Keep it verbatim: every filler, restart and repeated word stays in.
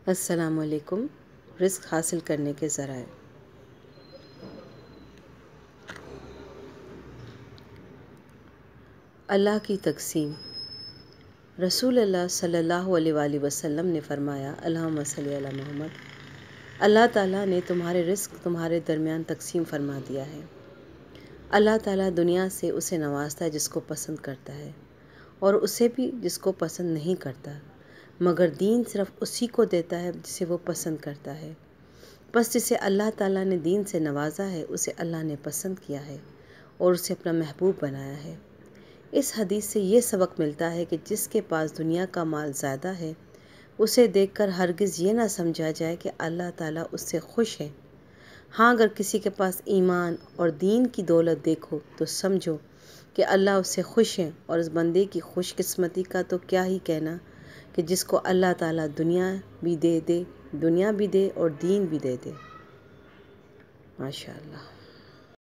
السلام علیکم۔ رزق حاصل کرنے کے ذرائع۔ اللہ کی تقسیم۔ رسول اللہ صلی اللہ علیہ وآلہ وسلم نے فرمایا، اللہم صلی علی محمد، اللہ تعالیٰ نے تمہارے رزق تمہارے درمیان تقسیم فرما دیا ہے۔ اللہ تعالیٰ دنیا سے اسے نوازتا ہے جس کو پسند کرتا ہے، اور اسے بھی جس کو پسند نہیں کرتا، مگر دین صرف اسی کو دیتا ہے جسے وہ پسند کرتا ہے۔ بس جسے اللہ تعالیٰ نے دین سے نوازا ہے اسے اللہ نے پسند کیا ہے اور اسے اپنا محبوب بنایا ہے۔ اس حدیث سے یہ سبق ملتا ہے کہ جس کے پاس دنیا کا مال زیادہ ہے اسے دیکھ کر ہرگز یہ نہ سمجھا جائے کہ اللہ تعالیٰ اس سے خوش ہے۔ ہاں، اگر کسی کے پاس ایمان اور دین کی دولت دیکھو تو سمجھو کہ اللہ اس سے خوش ہے، اور اس بندے کی خوش قسمتی کا تو کیا ہی کہنا کہ جس کو اللہ تعالیٰ دنیا بھی دے دے دنیا بھی دے اور دین بھی دے دے۔ ماشاء اللہ۔